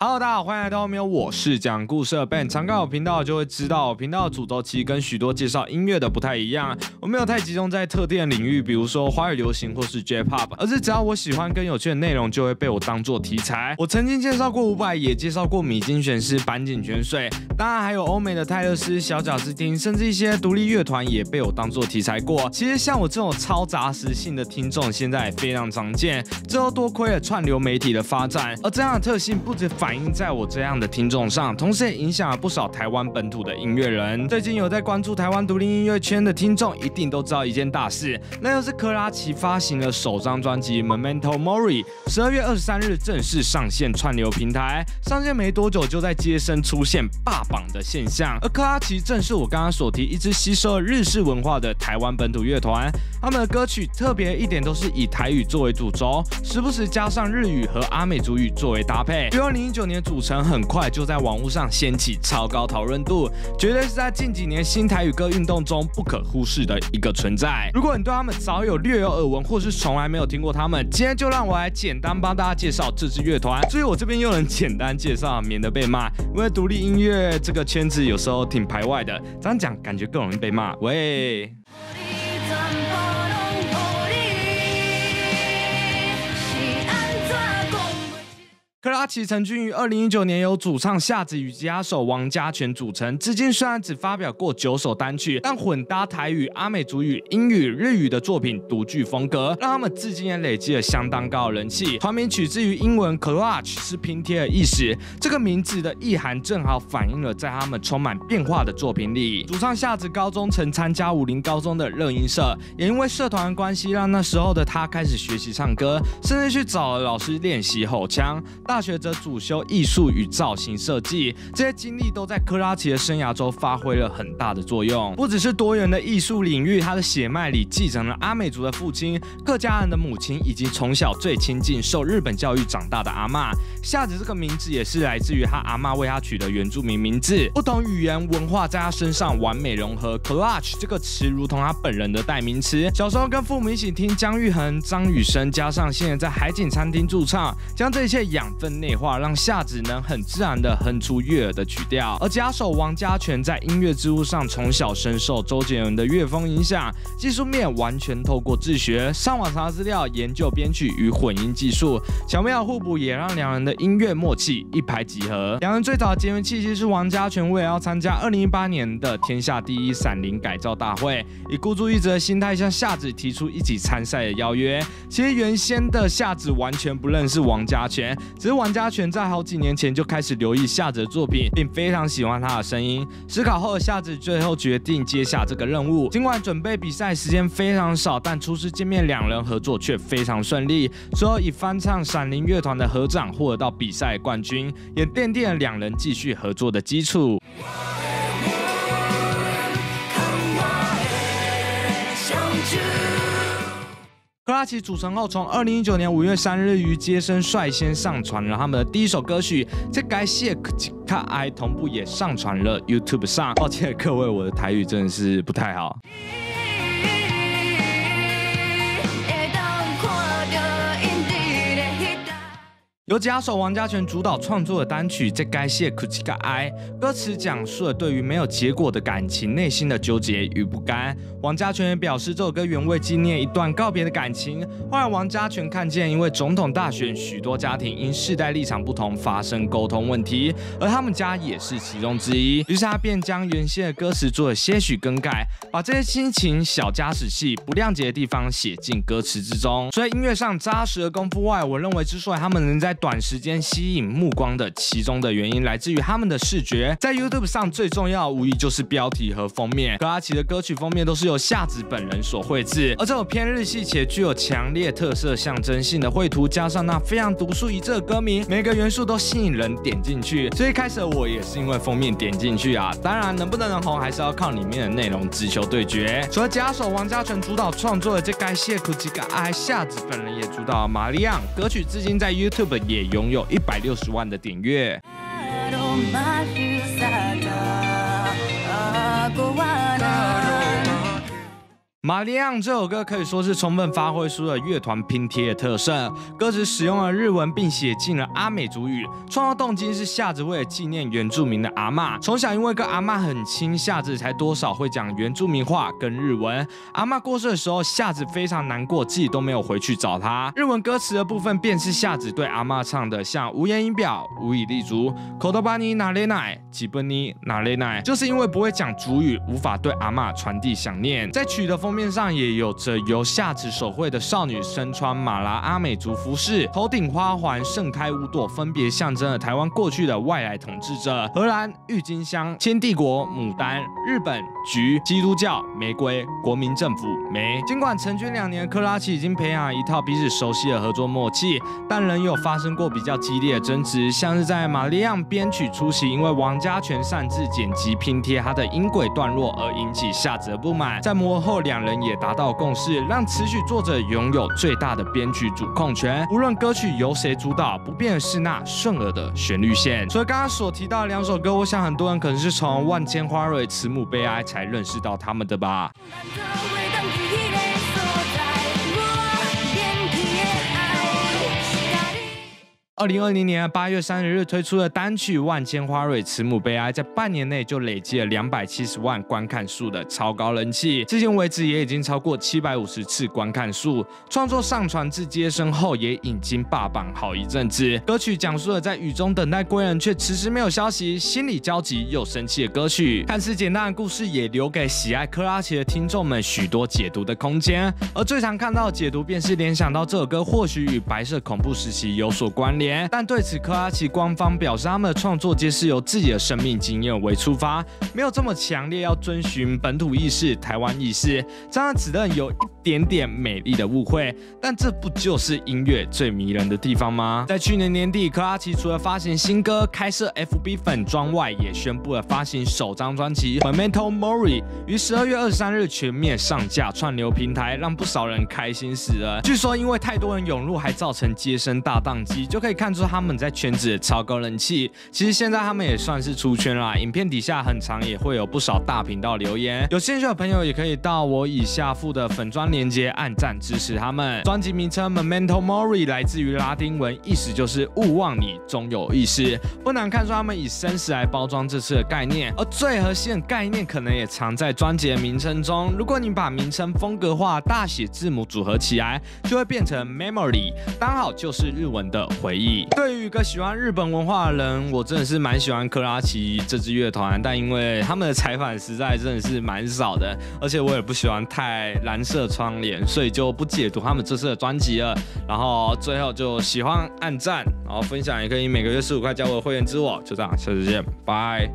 Hello， 大家好，欢迎来到后面，我是讲故事的 Ben。常看我频道就会知道，我频道的主轴其实跟许多介绍音乐的不太一样，我没有太集中在特定的领域，比如说华语流行或是 J-Pop， 而是只要我喜欢跟有趣的内容，就会被我当做题材。我曾经介绍过伍佰，也介绍过米津玄师、坂井泉水，当然还有欧美的泰勒斯、小贾斯汀，甚至一些独立乐团也被我当做题材过。其实像我这种超杂食性的听众，现在也非常常见，这都多亏了串流媒体的发展，而这样的特性不止反映在我这样的听众上，同时也影响了不少台湾本土的音乐人。最近有在关注台湾独立音乐圈的听众，一定都知道一件大事，那就是珂拉琪发行了首张专辑《Memento Mori》，12月23日正式上线串流平台。上线没多久，就在街声出现霸榜的现象。而珂拉琪正是我刚刚所提一支吸收了日式文化的台湾本土乐团，他们的歌曲特别一点都是以台语作为主轴，时不时加上日语和阿美族语作为搭配。2019年组成很快就在网络上掀起超高讨论度，绝对是在近几年新台语歌运动中不可忽视的一个存在。如果你对他们早有略有耳闻，或是从来没有听过他们，今天就让我来简单帮大家介绍这支乐团。所以我这边又能简单介绍，免得被骂，因为独立音乐这个圈子有时候挺排外的，这样讲感觉更容易被骂。喂。珂拉琪成军于2019年，由主唱夏子与吉他手王家全组成。至今虽然只发表过9首单曲，但混搭台语、阿美族语、英语、日语的作品独具风格，让他们至今也累积了相当高的人气。团名取自于英文 Clutch， 是拼贴的意思。这个名字的意涵正好反映了在他们充满变化的作品里。主唱夏子高中曾参加武林高中的热音社，也因为社团的关系，让那时候的他开始学习唱歌，甚至去找了老师练习吼腔。大学则主修艺术与造型设计，这些经历都在珂拉琪的生涯中发挥了很大的作用。不只是多元的艺术领域，他的血脉里继承了阿美族的父亲、客家人的母亲，以及从小最亲近、受日本教育长大的阿嬷。夏子这个名字也是来自于他阿嬷为他取的原住民名字。不同语言文化在他身上完美融合 ，Clutch 这个词如同他本人的代名词。小时候跟父母一起听姜育恒、张雨生，加上现在在海景餐厅驻唱，将这一切养分内化，让夏子能很自然地哼出悦耳的曲调。而吉他手王家全在音乐之路上从小深受周杰伦的乐风影响，技术面完全透过自学，上网查资料，研究编曲与混音技术，巧妙的互补也让两人的音乐默契一拍即合。两人最早的结缘契机是王家全为了要参加2018年的天下第一闪灵改造大会，以孤注一掷的心态向夏子提出一起参赛的邀约。其实原先的夏子完全不认识王家全，只是王家全在好几年前就开始留意夏子的作品，并非常喜欢他的声音。思考后的夏子最后决定接下这个任务。尽管准备比赛时间非常少，但初次见面两人合作却非常顺利。随后以翻唱闪灵乐团的合掌获得到比赛冠军，也奠定了两人继续合作的基础。珂拉琪组成后，从2019年5月3日于街声率先上传了他们的第一首歌曲《这该谢克吉卡埃》，同步也上传了 YouTube 上。抱歉各位，我的台语真的是不太好。由吉他手王家全主导创作的单曲《这该谢苦奇嘎哀》，歌词讲述了对于没有结果的感情内心的纠结与不甘。王家全也表示，这首歌原为纪念一段告别的感情。后来王家全看见，因为总统大选，许多家庭因世代立场不同发生沟通问题，而他们家也是其中之一。于是他便将原先的歌词做了些许更改，把这些亲情、小家史戏、不谅解的地方写进歌词之中。所以音乐上扎实的功夫外，我认为之所以他们能在短时间吸引目光的其中的原因，来自于他们的视觉。在 YouTube 上最重要的无疑就是标题和封面。珂拉琪的歌曲封面都是由夏子本人所绘制，而这种偏日系且具有强烈特色象征性的绘图，加上那非常独树一帜的歌名，每个元素都吸引人点进去。所以一开始我也是因为封面点进去啊。当然能不能红还是要靠里面的内容直球对决。除了吉他手王家全主导创作的这该谢苦吉嘎哀，夏子本人也主导玛利亚歌曲，至今在 YouTube 也拥有160万的点阅。 玛利亚这首歌可以说是充分发挥出了乐团拼贴的特色，歌词使用了日文并写进了阿美族语，创作动机是夏子为了纪念原住民的阿嬷，从小因为跟阿嬷很亲，夏子才多少会讲原住民话跟日文。阿嬷过世的时候，夏子非常难过，自己都没有回去找她。日文歌词的部分便是夏子对阿嬷唱的，像无言以表、无以立足、口头巴尼拿雷奶、吉本尼拿雷奶，就是因为不会讲族语，无法对阿嬷传递想念。在曲的封面上也有着由夏子手绘的少女身穿马拉阿美族服饰，头顶花环、盛开乌朵，分别象征了台湾过去的外来统治者：荷兰、郁金香、清帝国、牡丹、日本、菊、基督教、玫瑰、国民政府、梅。尽管成军2年，克拉奇已经培养一套彼此熟悉的合作默契，但仍有发生过比较激烈的争执，像是在玛利亚编曲初期，因为王家权擅自剪辑拼贴他的音轨段落而引起夏子的不满。在磨合后，两人也达到共识，让词曲作者拥有最大的编曲主控权，无论歌曲由谁主导，不变的是那顺耳的旋律线。所以刚刚所提到的2首歌，我想很多人可能是从《万千花蕊慈母悲哀》才认识到他们的吧。2020年8月30日推出的单曲《万千花蕊慈母悲哀》，在半年内就累积了270万观看数的超高人气，至今为止也已经超过750次观看数。创作上传至街声后，也已经霸榜好一阵子。歌曲讲述了在雨中等待归人，却迟迟没有消息，心里焦急又生气的歌曲。看似简单的故事，也留给喜爱克拉奇的听众们许多解读的空间。而最常看到的解读，便是联想到这首歌或许与白色恐怖时期有所关联。但对此，克拉奇官方表示，他们的创作皆是由自己的生命经验为出发，没有这么强烈要遵循本土意识、台湾意识，这样只能有一点点美丽的误会。但这不就是音乐最迷人的地方吗？在去年年底，克拉奇除了发行新歌、开设 FB 粉专外，也宣布了发行首张专辑《Memento Mori》，于12月23日全面上架串流平台，让不少人开心死了。据说因为太多人涌入，还造成街声大宕机，就可以看出他们在圈子的超高人气。其实现在他们也算是出圈啦，影片底下很长也会有不少大频道留言，有兴趣的朋友也可以到我以下附的粉专连结按赞支持他们。专辑名称 Memento Mori 来自于拉丁文，意思就是勿忘你终有意识。不难看出他们以生死来包装这次的概念，而最核心的概念可能也藏在专辑的名称中。如果你把名称风格化，大写字母组合起来，就会变成 Memory， 刚好就是日文的回忆。对于一个喜欢日本文化的人，我真的是蛮喜欢克拉奇这支乐团，但因为他们的采访实在真的是蛮少的，而且我也不喜欢太蓝色窗帘，所以就不解读他们这次的专辑了。然后最后就喜欢按赞，然后分享也可以每个月15块加我的会员支我，就这样，下次见，拜。